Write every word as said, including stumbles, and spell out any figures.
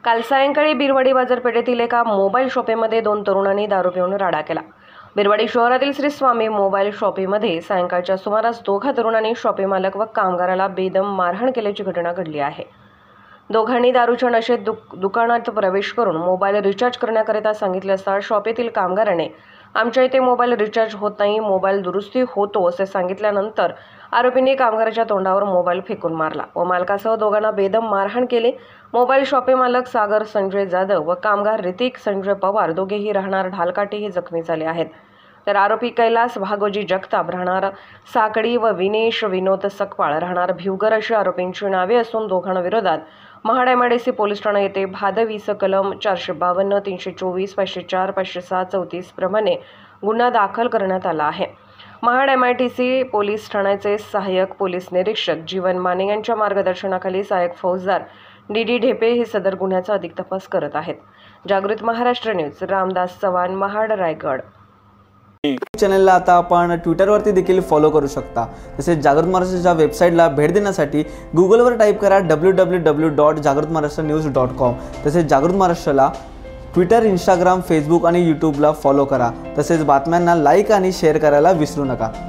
काल सायंकाळी बिरवाडी बाजारपेठेतील एका मोबाईल शॉपीमध्ये दोन तरुणांनी दारू पिऊन राडा केला। बिरवाडी शहरातील श्री स्वामी मोबाईल शॉपीमध्ये सायंकाळच्या सुमारास दोघा तरुणांनी शॉपी मालक व कामगाराला बेदम मारहाण केल्याची घटना घडली आहे। दोघांनी दारूच्या नशेत दु, दुकानात प्रवेश करून मोबाईल रिचार्ज करण्याकरिता सांगितले असता शॉपीतील कामगाराने आमच्या इथे मोबाईल रिचार्ज होत नाही, मोबाईल दुरुस्ती होतो असे सांगितल्यानंतर आरोपींनी कामगाराच्या तोंडावर मोबाईल फेकून मारला व मालकासह दोघांना बेदम मारहाण केली। मोबाईल शॉपी मालक सागर संजय जाधव व कामगार ऋतिक संजय पवार दोघेही राहणार ढालकाठी हे जखमी झाले आहेत। तर आरोपी कैलास भागोजी जगताप राहणार साकडी व विनेश विनोद सकपाळ राहणार भिवगर अशी आरोपींची नावे असून दोघांविरोधात महाड एमआयडीसी पोलीस ठाणे येथे भादवीस कलम चारशे बावन्न तीनशे चोवीस पाचशे चार पाचशे सहा चौतीस प्रमाणे गुन्हा दाखल करण्यात आला आहे। महाड एमआयडीसी पोलीस ठाण्याचे सहाय्यक पोलीस निरीक्षक जीवन माने यांच्या मार्गदर्शनाखाली सहाय्यक फौजदार डी डी ढेपे हे सदर गुन्ह्याचा अधिक तपास करत आहेत। जागृत महाराष्ट्र न्यूज, रामदास चव्हाण, महाड, रायगड। चॅनलला आता आपण ट्विटरवरती देखील फॉलो करू शकता। तसेच जागृत महाराष्ट्राच्या वेबसाईटला भेट देण्यासाठी गुगलवर टाईप करा डब्ल्यू डब्ल्यू डब्ल्यू डॉट जागृत महाराष्ट्र न्यूज डॉट कॉम। तसेच जागृत महाराष्ट्राला ट्विटर, इंस्टाग्राम, फेसबुक आणि यूट्यूबला फॉलो करा। तसेच बातम्यांना लाईक आणि शेअर करायला विसरू नका।